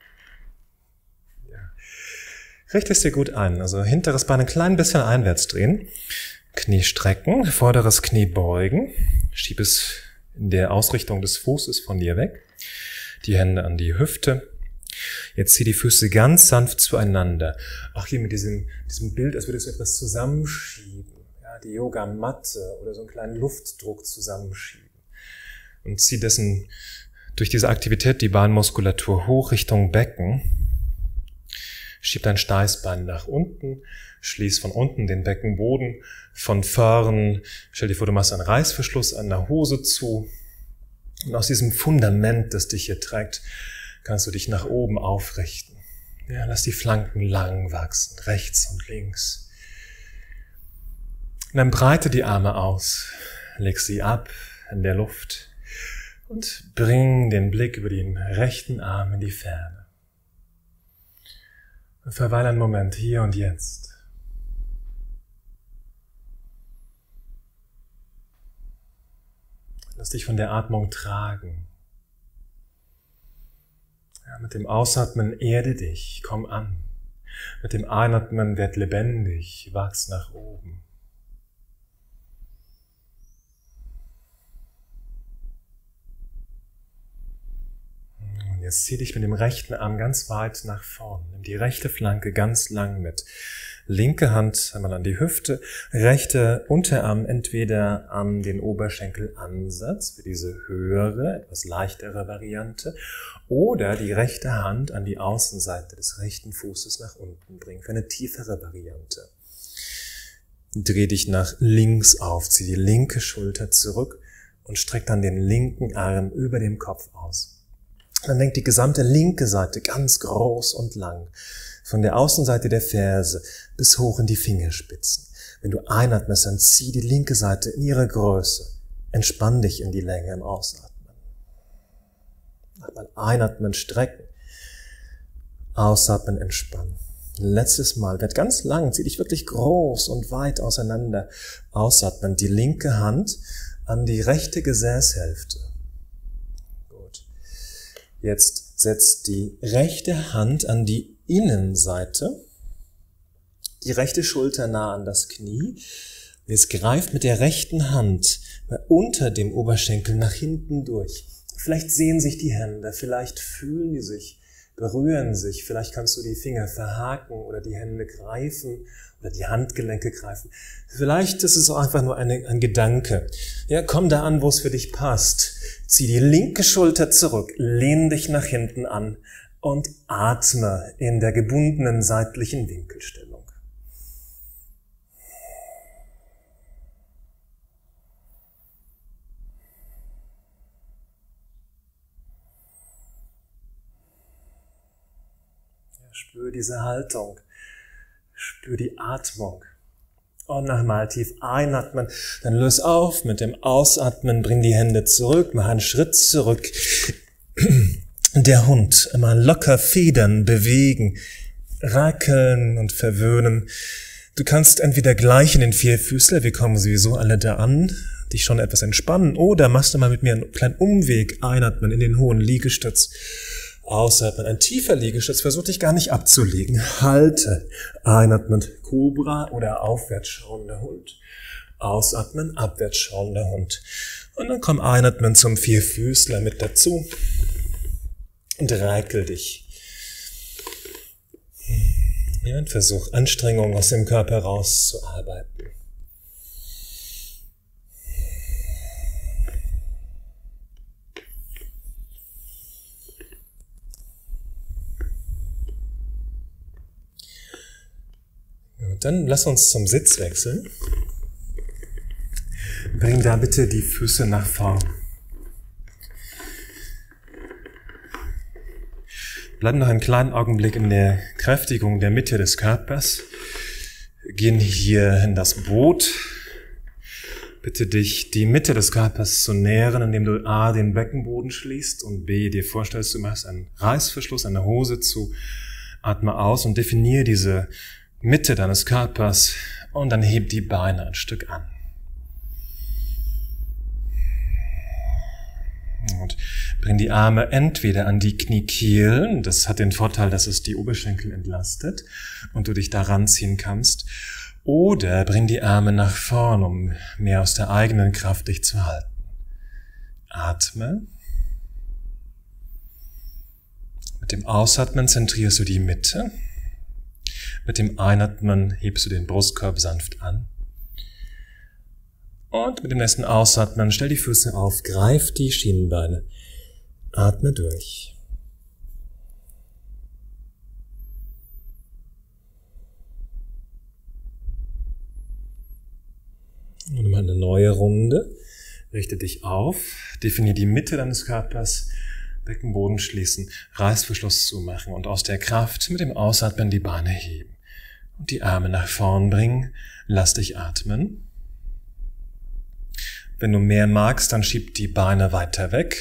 Ja. Richte es dir gut ein, also hinteres Bein ein klein bisschen einwärts drehen, Knie strecken, vorderes Knie beugen, schieb es in der Ausrichtung des Fußes von dir weg, die Hände an die Hüfte. Jetzt zieh die Füße ganz sanft zueinander. Auch hier mit diesem Bild, als würdest du etwas zusammenschieben. Ja, die Yogamatte oder so einen kleinen Luftdruck zusammenschieben. Und zieh durch diese Aktivität die Beinmuskulatur hoch Richtung Becken. Schieb dein Steißbein nach unten. Schließ von unten den Beckenboden. Von vorn, stell dir vor, du machst einen Reißverschluss an der Hose zu. Und aus diesem Fundament, das dich hier trägt, kannst du dich nach oben aufrichten. Ja, lass die Flanken lang wachsen, rechts und links. Und dann breite die Arme aus, leg sie ab in der Luft und bring den Blick über den rechten Arm in die Ferne. Und verweile einen Moment hier und jetzt. Lass dich von der Atmung tragen. Ja, mit dem Ausatmen erde dich, komm an. Mit dem Einatmen werd lebendig, wachs nach oben. Und jetzt zieh dich mit dem rechten Arm ganz weit nach vorn. Nimm die rechte Flanke ganz lang mit. Linke Hand einmal an die Hüfte, rechte Unterarm entweder an den Oberschenkelansatz für diese höhere, etwas leichtere Variante oder die rechte Hand an die Außenseite des rechten Fußes nach unten bringen für eine tiefere Variante. Dreh dich nach links auf, zieh die linke Schulter zurück und streck dann den linken Arm über dem Kopf aus. Dann denk die gesamte linke Seite ganz groß und lang. Von der Außenseite der Ferse bis hoch in die Fingerspitzen. Wenn du einatmest, dann zieh die linke Seite in ihre Größe. Entspann dich in die Länge im Ausatmen. Einmal einatmen, strecken. Ausatmen, entspannen. Letztes Mal, werd ganz lang, zieh dich wirklich groß und weit auseinander. Ausatmen, die linke Hand an die rechte Gesäßhälfte. Gut. Jetzt setzt die rechte Hand an die Innenseite, die rechte Schulter nah an das Knie. Jetzt greift mit der rechten Hand unter dem Oberschenkel nach hinten durch. Vielleicht sehen sich die Hände, vielleicht fühlen die sich, berühren sich, vielleicht kannst du die Finger verhaken oder die Hände greifen oder die Handgelenke greifen. Vielleicht ist es auch einfach nur ein Gedanke. Ja, komm da an, wo es für dich passt. Zieh die linke Schulter zurück, lehn dich nach hinten an. und atme in der gebundenen seitlichen Winkelstellung. Spür diese Haltung, spür die Atmung. Und nochmal tief einatmen, dann löse auf mit dem Ausatmen, bring die Hände zurück, mach einen Schritt zurück. Der Hund, immer locker federn, bewegen, rackeln und verwöhnen. Du kannst entweder gleich in den Vierfüßler, wir kommen sowieso alle da an, dich schon etwas entspannen, oder machst du mal mit mir einen kleinen Umweg, einatmen in den hohen Liegestütz. Ausatmen, ein tiefer Liegestütz, versuch dich gar nicht abzulegen. Halte, einatmend Kobra oder aufwärts schauender Hund. Ausatmen, abwärts schauender Hund. Und dann komm einatmen zum Vierfüßler mit dazu und reikel dich. Ja, und versuch Anstrengung aus dem Körper rauszuarbeiten. Dann lass uns zum Sitz wechseln. Bring da bitte die Füße nach vorn. Bleib noch einen kleinen Augenblick in der Kräftigung der Mitte des Körpers. Gehen hier in das Boot. Bitte dich, die Mitte des Körpers zu nähren, indem du A, den Beckenboden schließt und B, dir vorstellst, du machst einen Reißverschluss, eine Hose zu. Atme aus und definiere diese Mitte deines Körpers und dann heb die Beine ein Stück an. Und bring die Arme entweder an die Kniekehlen, das hat den Vorteil, dass es die Oberschenkel entlastet und du dich da ranziehen kannst, oder bring die Arme nach vorn, um mehr aus der eigenen Kraft dich zu halten. Atme. Mit dem Ausatmen zentrierst du die Mitte. Mit dem Einatmen hebst du den Brustkorb sanft an. Und mit dem nächsten Ausatmen stell die Füße auf, greif die Schienenbeine. Atme durch. Und nochmal eine neue Runde. Richte dich auf, definiere die Mitte deines Körpers, Beckenboden schließen, Reißverschluss zumachen und aus der Kraft mit dem Ausatmen die Beine heben. Und die Arme nach vorn bringen, lass dich atmen. Wenn du mehr magst, dann schieb die Beine weiter weg.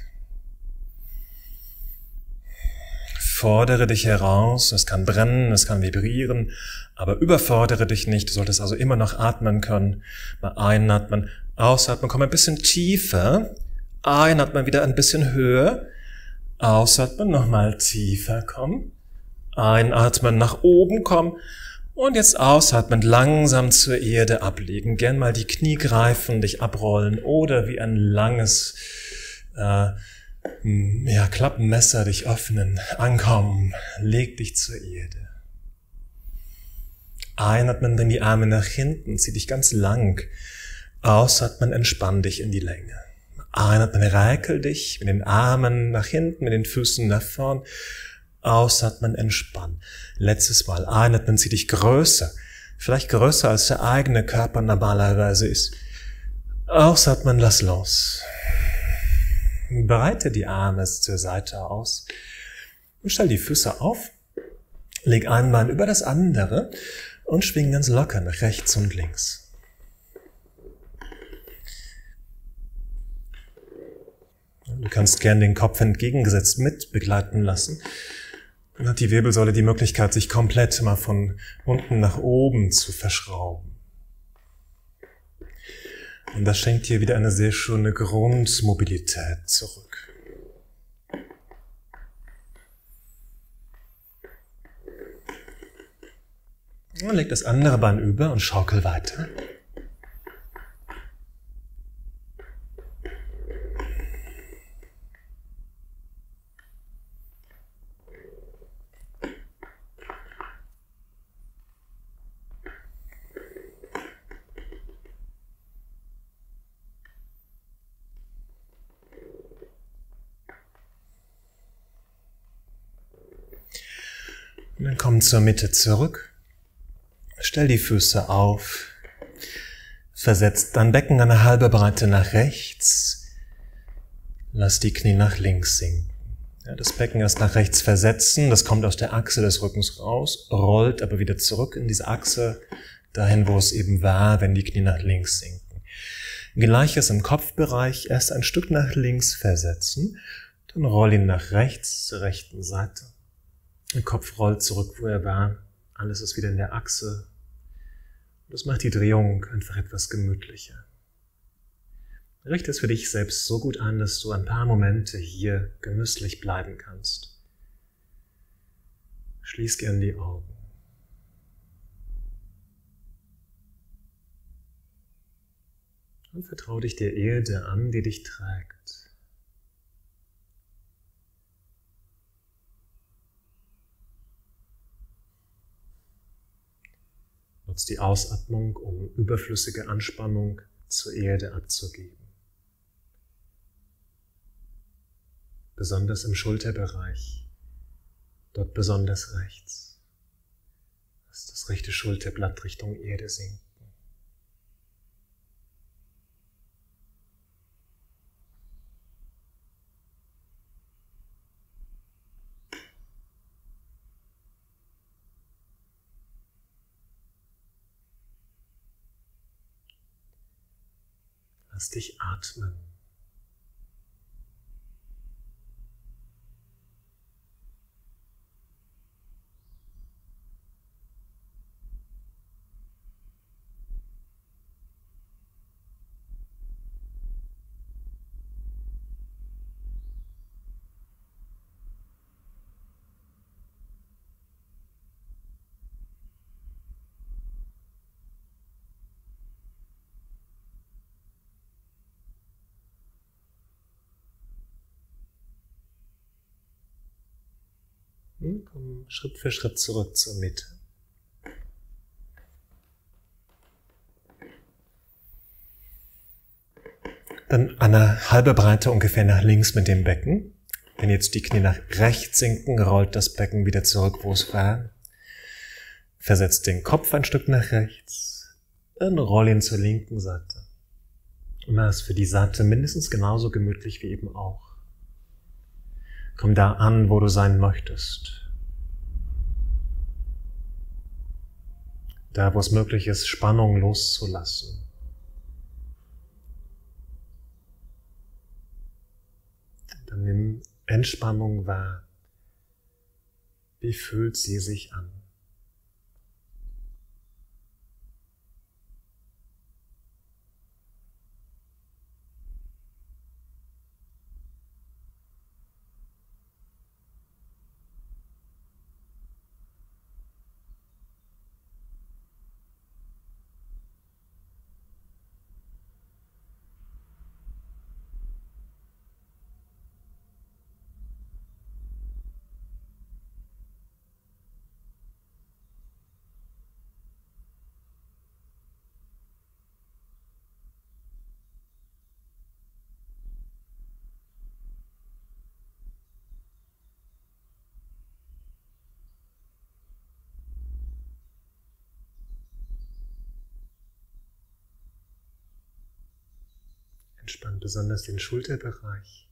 Fordere dich heraus, es kann brennen, es kann vibrieren, aber überfordere dich nicht, du solltest also immer noch atmen können. Mal einatmen, ausatmen, komm ein bisschen tiefer, einatmen, wieder ein bisschen höher, ausatmen, nochmal tiefer kommen, einatmen, nach oben kommen und jetzt ausatmen, langsam zur Erde ablegen, gern mal die Knie greifen, dich abrollen oder wie ein langes Klappmesser dich öffnen, ankommen, leg dich zur Erde. Einatmen, bring die Arme nach hinten, zieh dich ganz lang. Ausatmen, entspann dich in die Länge. Einatmen, räkel dich mit den Armen nach hinten, mit den Füßen nach vorn. Ausatmen, entspann. Letztes Mal. Einatmen, zieh dich größer. Vielleicht größer als der eigene Körper normalerweise ist. Ausatmen, lass los. Breite die Arme zur Seite aus und stell die Füße auf. Leg ein Bein über das andere und schwing ganz locker nach rechts und links. Du kannst gern den Kopf entgegengesetzt mit begleiten lassen. Dann hat die Wirbelsäule die Möglichkeit, sich komplett mal von unten nach oben zu verschrauben. Und das schenkt dir wieder eine sehr schöne Grundmobilität zurück. Und leg das andere Bein über und schaukel weiter. dann komm zur Mitte zurück. Stell die Füße auf. Versetz dein Becken eine halbe Breite nach rechts. Lass die Knie nach links sinken. Ja, das Becken erst nach rechts versetzen. Das kommt aus der Achse des Rückens raus, rollt aber wieder zurück in diese Achse, dahin, wo es eben war, wenn die Knie nach links sinken. Gleiches im Kopfbereich. Erst ein Stück nach links versetzen. Dann roll ihn nach rechts, zur rechten Seite. Der Kopf rollt zurück, wo er war. Alles ist wieder in der Achse. Das macht die Drehung einfach etwas gemütlicher. Richte es für dich selbst so gut an, dass du ein paar Momente hier genüsslich bleiben kannst. Schließ gern die Augen. Und vertraue dich der Erde an, die dich trägt. Nutz die Ausatmung, um überflüssige Anspannung zur Erde abzugeben. Besonders im Schulterbereich, dort besonders rechts. Lass das rechte Schulterblatt Richtung Erde sinken. Lass dich atmen. Komm Schritt für Schritt zurück zur Mitte. Dann eine halbe Breite ungefähr nach links mit dem Becken. Wenn jetzt die Knie nach rechts sinken, rollt das Becken wieder zurück, wo es war. Versetzt den Kopf ein Stück nach rechts. Dann roll ihn zur linken Seite. Und mach es für die Seite mindestens genauso gemütlich wie eben auch. Komm da an, wo du sein möchtest. Da, wo es möglich ist, Spannung loszulassen. Dann nimm Entspannung wahr. Wie fühlt sie sich an? Entspann besonders den Schulterbereich.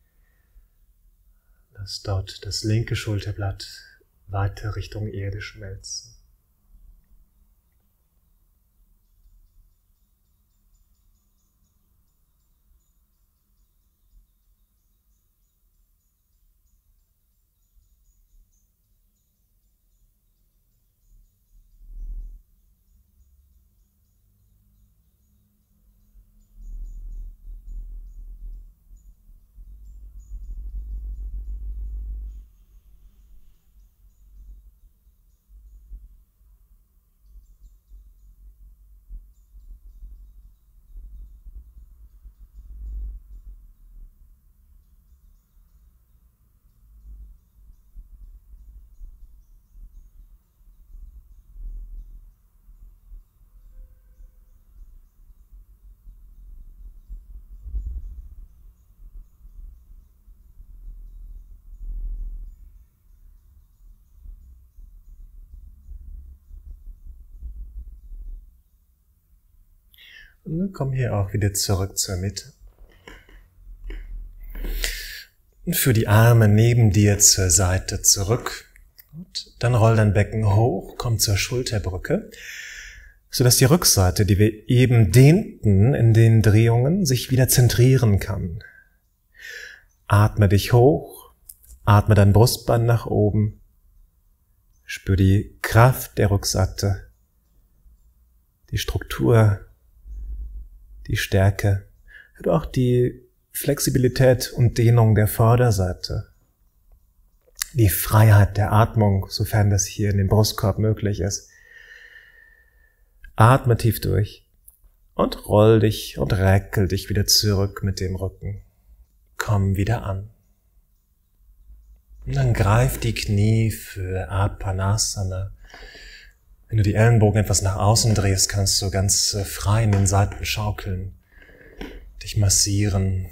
Lass dort das linke Schulterblatt weiter Richtung Erde schmelzen. Und dann komm hier auch wieder zurück zur Mitte. Und führ die Arme neben dir zur Seite zurück. Und dann roll dein Becken hoch, komm zur Schulterbrücke, sodass die Rückseite, die wir eben dehnten in den Drehungen, sich wieder zentrieren kann. Atme dich hoch, atme dein Brustbein nach oben, spür die Kraft der Rückseite, die Struktur, die Stärke, aber auch die Flexibilität und Dehnung der Vorderseite, die Freiheit der Atmung, sofern das hier in dem Brustkorb möglich ist. Atme tief durch und roll dich und reckel dich wieder zurück mit dem Rücken. Komm wieder an. Und dann greif die Knie für Apanasana. Wenn du die Ellenbogen etwas nach außen drehst, kannst du ganz frei in den Seiten schaukeln, dich massieren.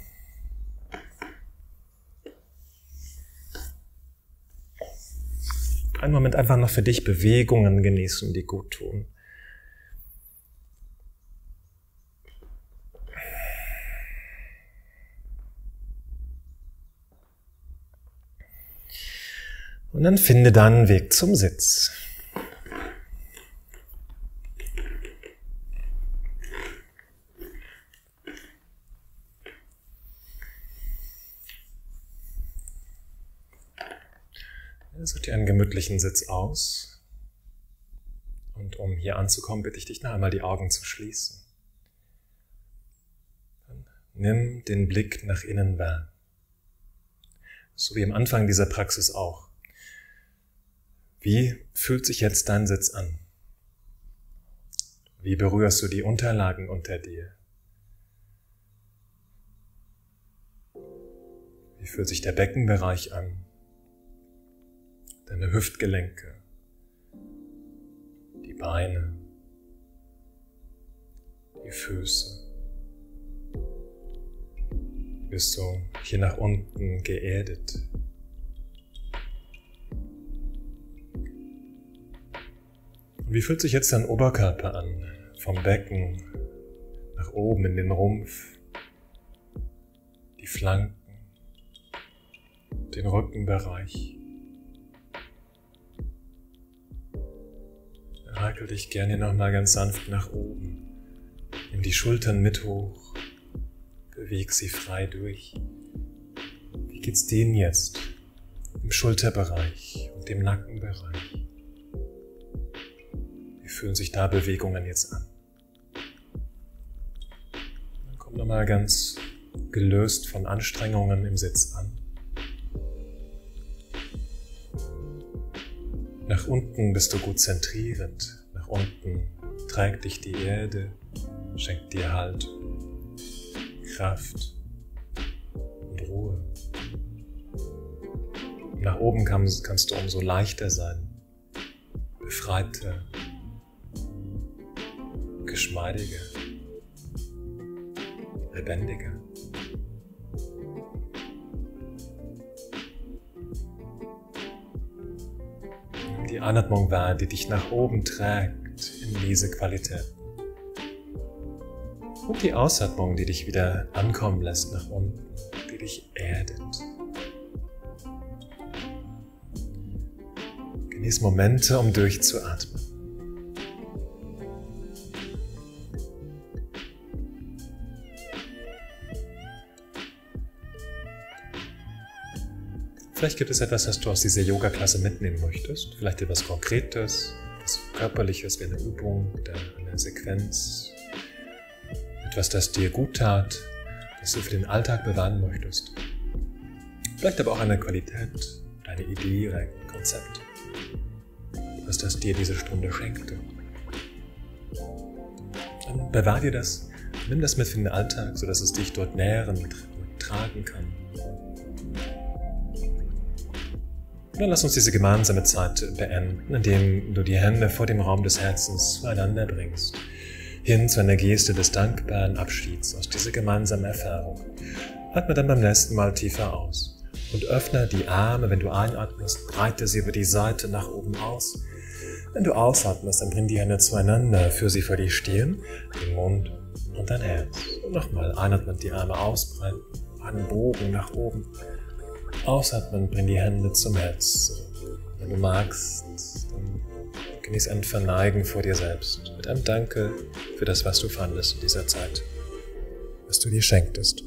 Einen Moment einfach noch für dich Bewegungen genießen, die gut tun. Und dann finde deinen Weg zum Sitz. Such dir einen gemütlichen Sitz aus. Und um hier anzukommen, bitte ich dich noch einmal die Augen zu schließen. Dann nimm den Blick nach innen wahr. So wie am Anfang dieser Praxis auch. Wie fühlt sich jetzt dein Sitz an? Wie berührst du die Unterlagen unter dir? Wie fühlt sich der Beckenbereich an? Deine Hüftgelenke, die Beine, die Füße. Bist du hier nach unten geerdet? Und wie fühlt sich jetzt dein Oberkörper an? Vom Becken nach oben in den Rumpf, die Flanken, den Rückenbereich. Reckel dich gerne nochmal ganz sanft nach oben. Nimm die Schultern mit hoch. Beweg sie frei durch. Wie geht's denen jetzt? Im Schulterbereich und im Nackenbereich. Wie fühlen sich da Bewegungen jetzt an? Dann komm nochmal ganz gelöst von Anstrengungen im Sitz an. Nach unten bist du gut zentrierend. Nach unten trägt dich die Erde, schenkt dir Halt, Kraft und Ruhe. Nach oben kannst du umso leichter sein, befreiter, geschmeidiger, lebendiger. Die Einatmung wahr, die dich nach oben trägt in diese Qualität. Und die Ausatmung, die dich wieder ankommen lässt nach unten, die dich erdet. Genieß Momente, um durchzuatmen. Vielleicht gibt es etwas, das du aus dieser Yoga-Klasse mitnehmen möchtest. Vielleicht etwas Konkretes, etwas Körperliches wie eine Übung oder eine Sequenz. Etwas, das dir gut tat, das du für den Alltag bewahren möchtest. Vielleicht aber auch eine Qualität, eine Idee oder ein Konzept. Etwas, das dir diese Stunde schenkte. Dann bewahr dir das, nimm das mit für den Alltag, sodass es dich dort nähren und tragen kann. Dann lass uns diese gemeinsame Zeit beenden, indem du die Hände vor dem Raum des Herzens zueinander bringst, hin zu einer Geste des dankbaren Abschieds aus dieser gemeinsamen Erfahrung. Atme dann beim nächsten Mal tiefer aus und öffne die Arme, wenn du einatmest, breite sie über die Seite nach oben aus. Wenn du ausatmest, dann bring die Hände zueinander, für sie vor die Stirn, den Mund und dein Herz. Und nochmal, einatmen, die Arme ausbreiten, einen Bogen nach oben. Ausatmen, bring die Hände zum Herz. Wenn du magst, dann genieß ein Verneigen vor dir selbst, mit einem Danke für das, was du fandest in dieser Zeit, was du dir schenktest.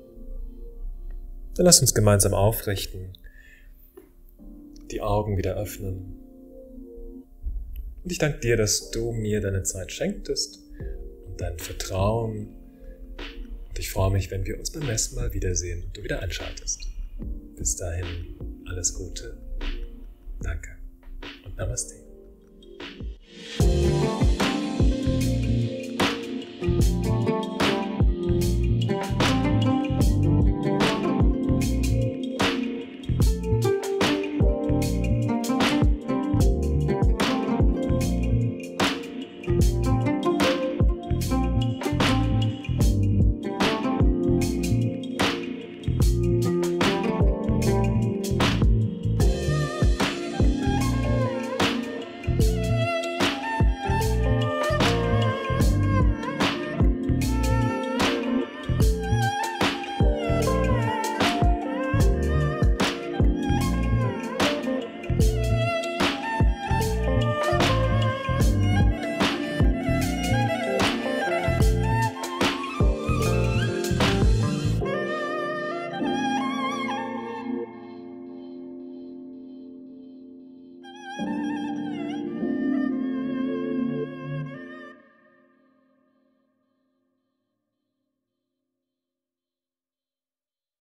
Dann lass uns gemeinsam aufrichten, die Augen wieder öffnen. Und ich danke dir, dass du mir deine Zeit schenktest und dein Vertrauen. Und ich freue mich, wenn wir uns beim nächsten Mal wiedersehen und du wieder einschaltest. Bis dahin, alles Gute. Danke und Namaste.